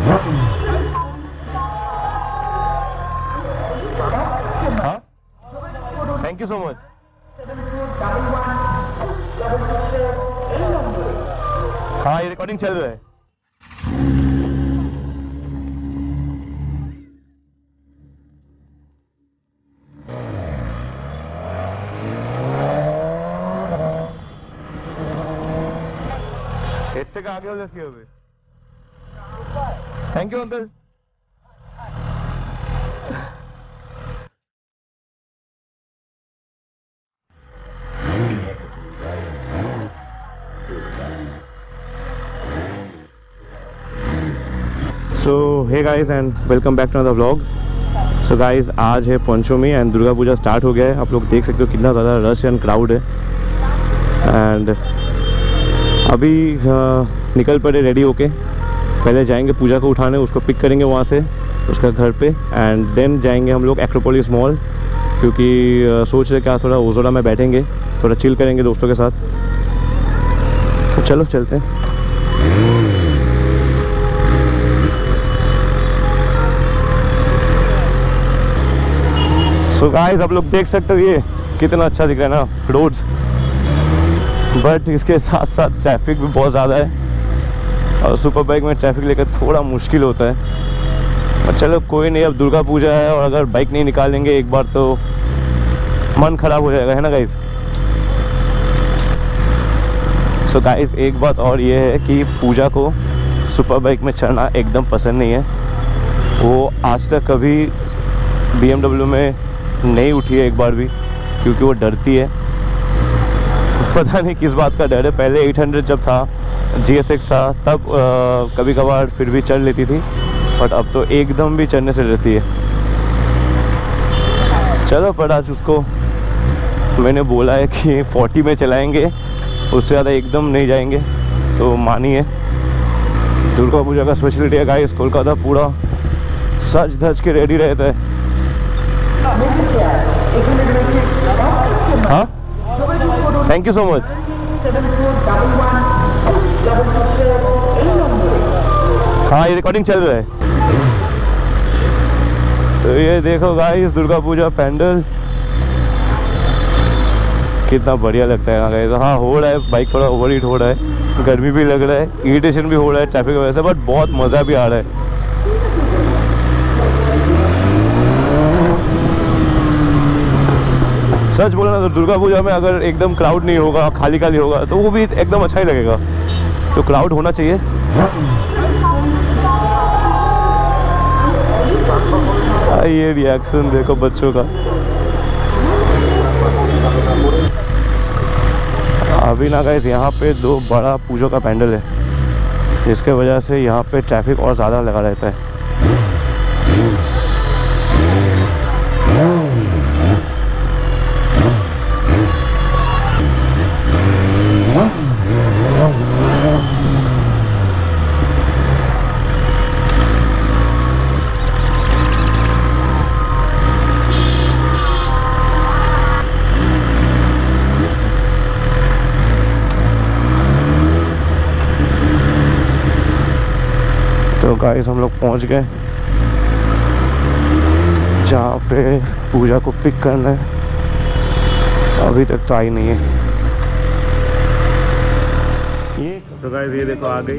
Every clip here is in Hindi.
हाँ, थैंक यू सो मच। हाँ, ये रिकॉर्डिंग चल रहा है। इससे का आगे वाले किए हुए। Thank you uncle. So hey guys and welcome back to another vlog. So guys, आज है पंचमी एंड दुर्गा पूजा स्टार्ट हो गया है। आप लोग देख सकते हो कितना ज़्यादा रश एंड क्राउड है। एंड अभी निकल पड़े रेडी होके। पहले जाएंगे पूजा को उठाने, उसको पिक करेंगे वहाँ से उसका घर पे, एंड देन जाएंगे हम लोग एक्रोपोलिस मॉल, क्योंकि सोच रहे क्या थोड़ा ओज़ोला में बैठेंगे, थोड़ा चिल करेंगे दोस्तों के साथ। तो चलो चलते हैं। सो गाइस, आप लोग देख सकते हो ये कितना अच्छा दिख रहा है ना रोड्स, बट इसके साथ साथ ट्रैफिक भी बहुत ज़्यादा है और सुपर बाइक में ट्रैफिक लेकर थोड़ा मुश्किल होता है। और चलो कोई नहीं, अब दुर्गा पूजा है और अगर बाइक नहीं निकालेंगे एक बार तो मन ख़राब हो जाएगा, है ना गाइस। सो गाइस, एक बात और ये है कि पूजा को सुपर बाइक में चढ़ना एकदम पसंद नहीं है। वो आज तक कभी BMW में नहीं उठी है एक बार भी, क्योंकि वो डरती है। पता नहीं किस बात का डर है। पहले 800 जब था, GSX था, तब कभी कभार फिर भी चढ़ लेती थी, बट अब तो एकदम भी चढ़ने से डरती है। चलो, पर आज उसको मैंने बोला है कि 40 में चलाएंगे, उससे ज़्यादा एकदम नहीं जाएंगे, तो मानिए। दुर्गा पूजा का स्पेशलिटी है गाइस, कोलकाता पूरा सज धज के रेडी रहता है। हाँ, थैंक यू सो मच। हाँ, ये रिकॉर्डिंग चल रहा है। तो ये देखो गाइस, दुर्गा पूजा पैंडल कितना बढ़िया लगता है गाइस। हाँ, हो रहा है, बाइक थोड़ा ओवर हीट हो रहा है, गर्मी भी लग रहा है, इरिटेशन भी हो रहा है ट्रैफिक की वजह से, बट बहुत मज़ा भी आ रहा है। सच बोला ना तो दुर्गा पूजा में अगर एकदम क्राउड नहीं होगा, खाली खाली होगा, तो वो भी एकदम अच्छा ही लगेगा। तो क्राउड होना चाहिए। ये रिएक्शन देखो बच्चों का। अभी ना गाइस, यहाँ पे 2 बड़ा पूजा का पैंडल है, जिसके वजह से यहाँ पे ट्रैफिक और ज़्यादा लगा रहता है। तो गाइस, हम लोग पहुंच गए जहाँ पे पूजा को पिक करना है। अभी तक तो आई नहीं है ये। तो गाइस, ये देखो आ गई।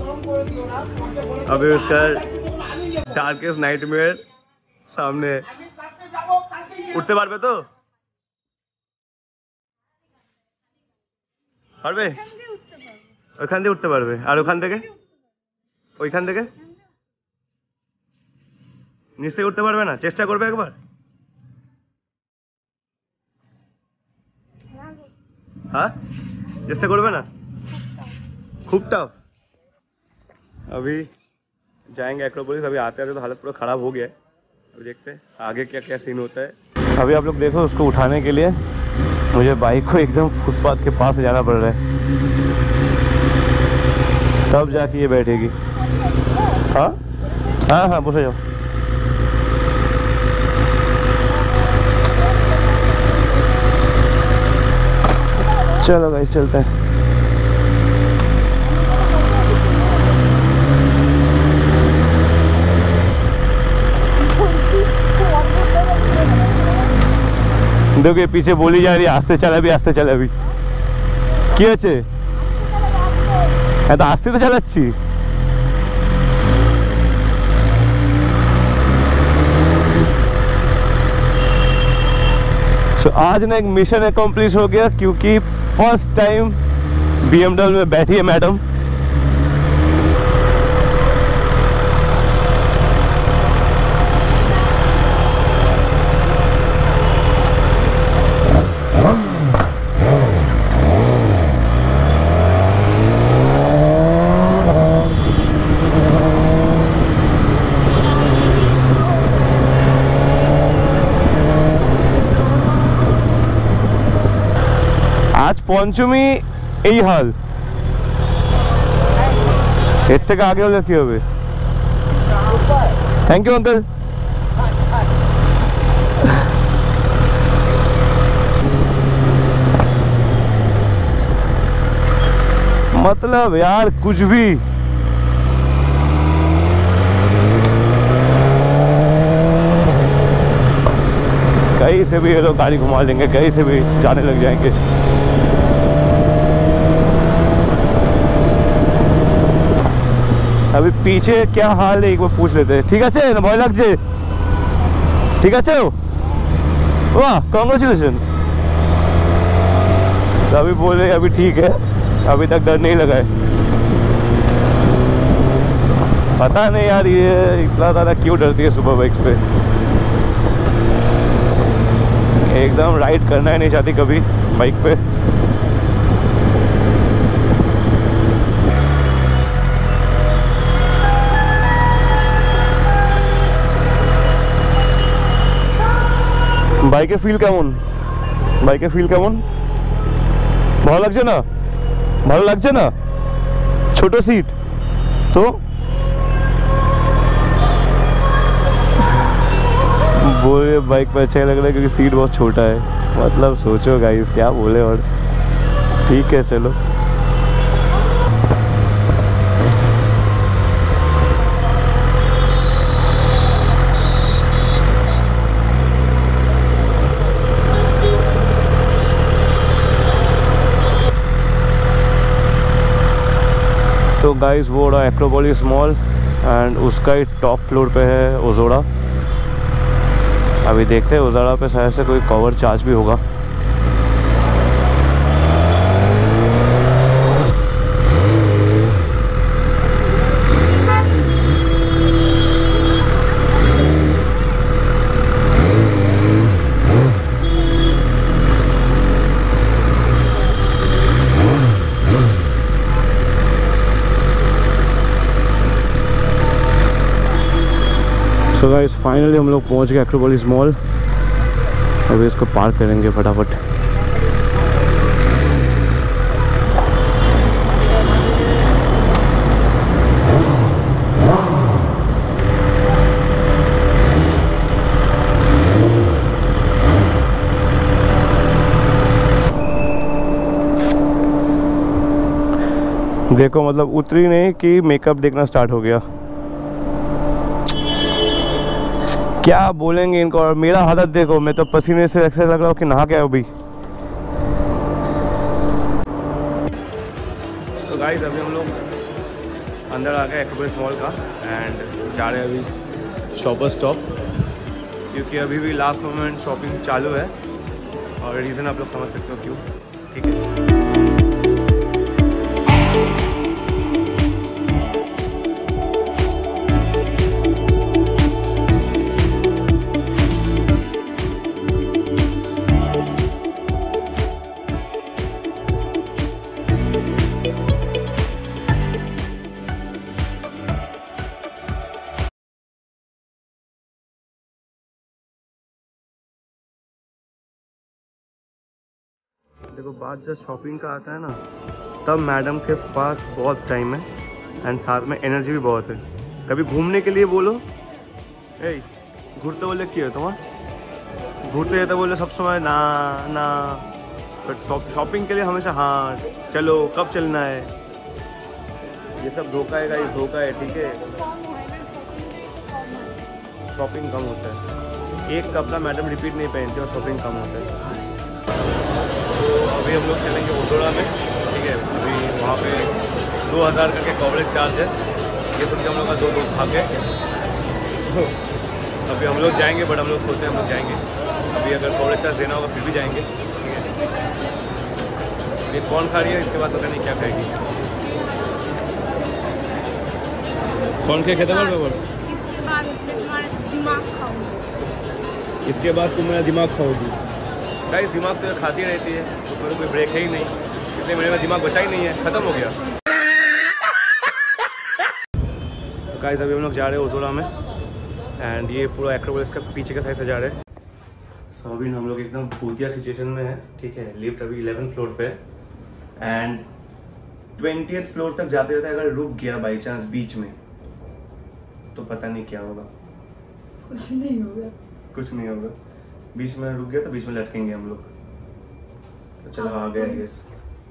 अभी उसका डार्केस्ट नाइटमेयर सामने है। उठते पारबे तो পারবে? ওইখান দিয়ে উঠতে পারবে। আর ওখান থেকে ওইখান থেকে নিচ থেকে উঠতে পারবে না? চেষ্টা করবে একবার। हाँ, চেষ্টা করবে না? खूब टफ। अभी जाएंगे एक्रोपोलिस। अभी आते आते तो हालत पूरा ख़राब हो गया है। अभी देखते हैं आगे क्या क्या सीन होता है। अभी आप लोग देखो, उसको उठाने के लिए मुझे बाइक को एकदम फुटपाथ के पास से जाना पड़ रहा है, तब जाके ये बैठेगी। हाँ हाँ हाँ, बसे जाओ। चलो गाइस, चलते हैं। देखो ये पीछे बोली जा रही है आस्ते चल अभी কি আছে এত আস্তে তো চালাচ্ছি। So, आज ना एक मिशन अकम्प्लिश हो गया क्योंकि फर्स्ट टाइम BMW में बैठी है मैडम। आज পঞ্চমী এই হাল, এর থেকে আগে হলে কি হবে। Thank you uncle. मतलब यार कुछ भी कहीं से भी ये लोग गाड़ी घुमा लेंगे, कहीं से भी जाने लग जाएंगे। अभी पीछे क्या हाल है एक बार पूछ लेते हैं। ठीक है ना भय लग जे, ठीक है वाह कॉन्ग्रेचुलेशंस। तो अभी बोले अभी ठीक है, अभी तक डर नहीं लगा है। पता नहीं यार ये इतना ज़्यादा क्यों डरती है सुपर बाइक्स पे, एकदम राइड करना ही नहीं चाहती कभी बाइक पे। বাইকে ফিল কেমন, বাইকে ফিল কেমন? ভালো লাগছে না, ভালো লাগছে না? ছোট সিট তো बोले बाइक पे अच्छा लग रहा है क्योंकि सीट बहुत छोटा है। मतलब सोचो गाइस क्या बोले। और ठीक है चलो। तो गाइस वो रहा एक्रोपोलिस मॉल एंड उसका ही टॉप फ्लोर पे है ओजोड़ा। अभी देखते हैं ओजोड़ा पे शायद से कोई कवर चार्ज भी होगा। सो गाइस फाइनली हम लोग पहुंच गए एक्रोपोलिस मॉल। अभी इसको पार्क करेंगे फटाफट। देखो मतलब उतरी नहीं कि मेकअप देखना स्टार्ट हो गया। क्या बोलेंगे इनको। और मेरा हालत देखो, मैं तो पसीने से ऐसा लग रहा हूँ कि नहा के अभी। तो गाइस अभी हम लोग अंदर आ गए एक्रोपोलिस मॉल का एंड जा रहे हैं अभी शॉपर स्टॉप, क्योंकि अभी भी लास्ट मोमेंट शॉपिंग चालू है। और रीज़न आप लोग समझ सकते हो क्यों। ठीक है देखो बात जब शॉपिंग का आता है ना, तब मैडम के पास बहुत टाइम है एंड साथ में एनर्जी भी बहुत है। कभी घूमने के लिए बोलो ए घूरते बोले क्यों तुम्हारा घूरते तो बोले सब समय ना ना, बट शॉपिंग के लिए हमेशा हाँ चलो कब चलना है। ये सब धोखा है गाइस, धोखा है। ठीक है शॉपिंग कम होता है। एक कपड़ा मैडम रिपीट नहीं पहनती और शॉपिंग कम होता है। तो अभी हम लोग चलेंगे ओटोड़ा में, ठीक है। अभी वहाँ पे 2000 करके कवरेज चार्ज है, ये सुन के हम लोग का 2 दोस्त भाग गए। अभी हम लोग जाएंगे, बट हम लोग सोच रहे हैं हम लोग जाएंगे अभी, अगर कवरेज चार्ज देना होगा फिर भी जाएंगे, ठीक है। ये कौन खा रही है, इसके बाद पता नहीं क्या खाएगी। कौन के खेता बोल, इसके बाद तुम मेरा दिमाग खाओगी। गाइस दिमाग तो खाती रहती है, उसमें तो कोई ब्रेक है ही नहीं। इतने महीने में दिमाग बचा ही नहीं है, ख़त्म हो गया। तो गाइस अभी हम लोग जा रहे हैं ओजोड़ा में, एंड ये पूरा एक्रोपोलिस का पीछे का साइड से जा रहे हैं। सो अभी हम लोग एकदम भूतिया सिचुएशन में है, ठीक है। लिफ्ट अभी 11th फ्लोर पे है, एंड 20th फ्लोर तक जाते जाते अगर रुक गया बाई चांस बीच में, तो पता नहीं क्या होगा। कुछ नहीं होगा, कुछ नहीं होगा। बीच में रुक गया तो बीच में लटकेंगे हम लोग। तो चलो आ गए आई गेस।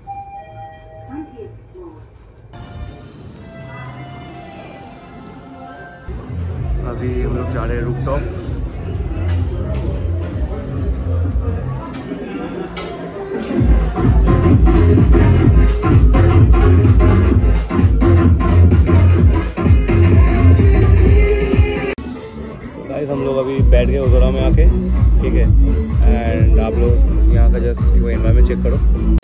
अभी हम लोग जा रहे हैं रूफटॉप। हम लोग अभी बैठ गए ओजोड़ा में आके, ठीक है। एंड आप लोग यहाँ का जस्ट वो एनवायरनमेंट चेक करो।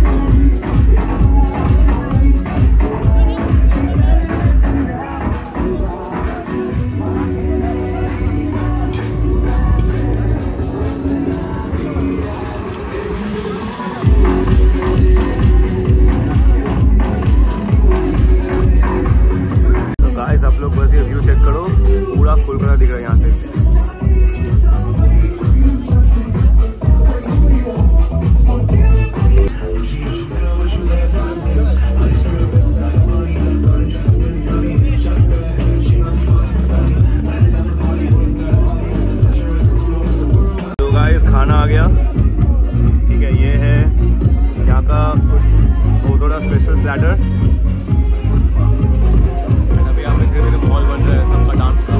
तो गाइस आप लोग बस ये व्यू चेक करो, पूरा कोलकाता दिख रहा है यहाँ से। खाना आ गया, ठीक है। ये है यहाँ का कुछ ओजोड़ा स्पेशल प्लेटर। अभी यहाँ पे धीरे धीरे माहौल बन रहा है सबका डांस का।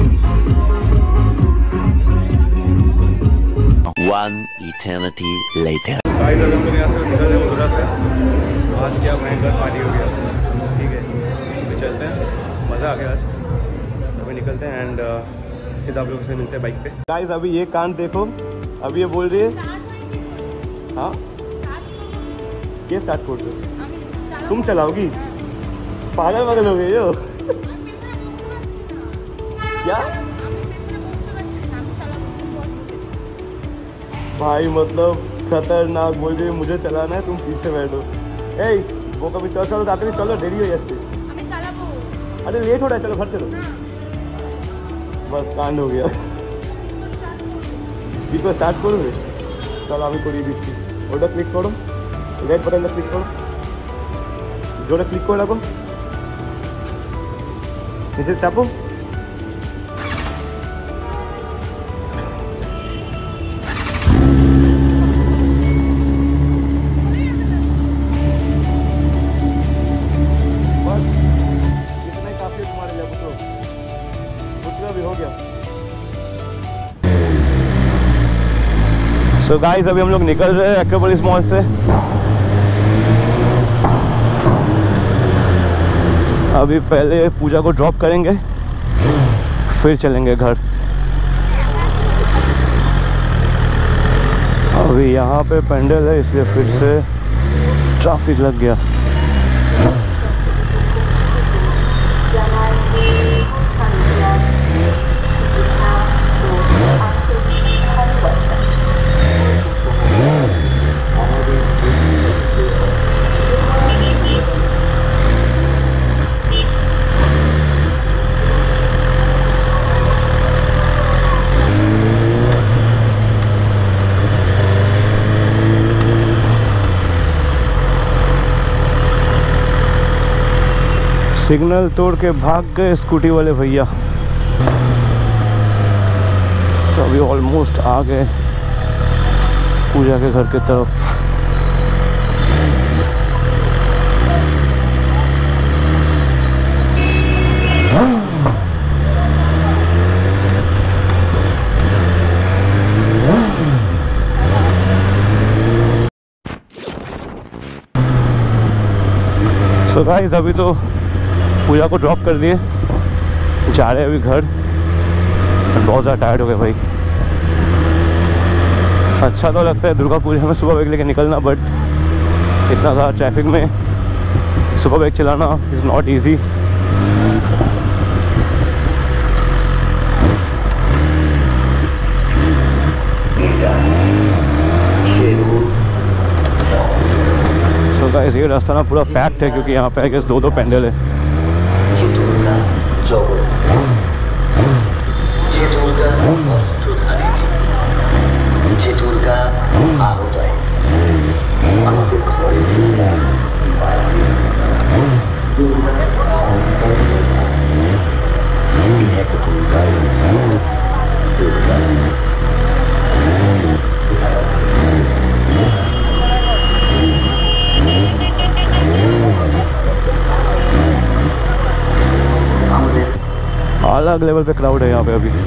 One eternity later. गाइस हम लोग यहाँ से निकल रहे हैं ओजोड़ा से। आज क्या भयंकर पार्टी हो गया, ठीक है। अभी चलते हैं, मज़ा आ गया आज। अभी निकलते हैं एंड सीधा आप लोगों से मिलते हैं बाइक पे। गाइस अभी ये कांड देखो, अभी ये बोल रही है हाँ क्या स्टार्ट कर दो, तुम चलाओगी? पागल पागल हो गई हो क्या भाई? मतलब खतरनाक बोल रही है मुझे चलाना है, तुम पीछे बैठो। ए वो कभी चलो चलो जाते नहीं, चलो देरी हो जाती। अरे लेट हो रहा है, चलो घर चलो। बस कांड हो गया। বিকজ স্টার্ট করবে, চলো আমি করিয়ে দিচ্ছি। ওটা ক্লিক করো, রেড বাটনটা ক্লিক করো, জোরে ক্লিক করে রাখো, নিচে চাপো। बस इतना ही काफी तुम्हारे लिए, बुझो बुझो भी हो गया। सो गाइस अभी हम लोग निकल रहे हैं एक्रोपोलिस मॉल से। अभी पहले पूजा को ड्रॉप करेंगे, फिर चलेंगे घर। अभी यहाँ पे पेंडल है इसलिए फिर से ट्रैफिक लग गया। सिग्नल तोड़ के भाग गए स्कूटी वाले भैया। तो अभी ऑलमोस्ट आ गए पूजा के घर की तरफ। सो गाइस अभी तो पूजा को ड्रॉप कर दिए, जा रहे हैं अभी घर। बहुत ज़्यादा टायर्ड हो गए भाई। अच्छा तो लगता है दुर्गा पूजा में सुबह बाइक लेके निकलना, बट इतना ज़्यादा ट्रैफिक में सुबह बाइक चलाना is not easy. So guys ये रास्ता ना पूरा पैक्ड है, क्योंकि यहाँ पे आई गेस 2 पेंडल है। अलग लेवल पे क्राउड है यहाँ पे अभी।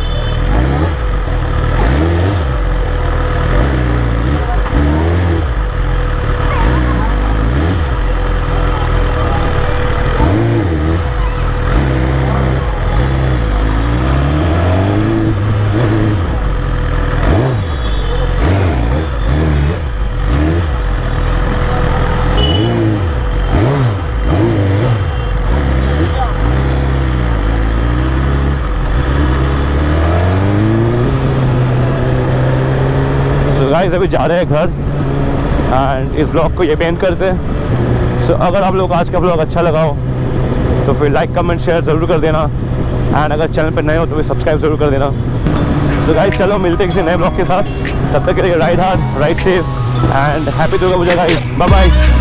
गाइस अभी जा रहे हैं घर एंड इस ब्लॉग को ये पेंट करते हैं। सो अगर आप लोग को आज का ब्लॉग अच्छा लगा हो तो फिर लाइक कमेंट शेयर ज़रूर कर देना, एंड अगर चैनल पर नए हो तो फिर सब्सक्राइब ज़रूर कर देना। सो गाइस चलो मिलते हैं किसी नए ब्लॉग के साथ, तब तक के लिए ride hard, ride safe and happy Durga Puja guys, bye bye.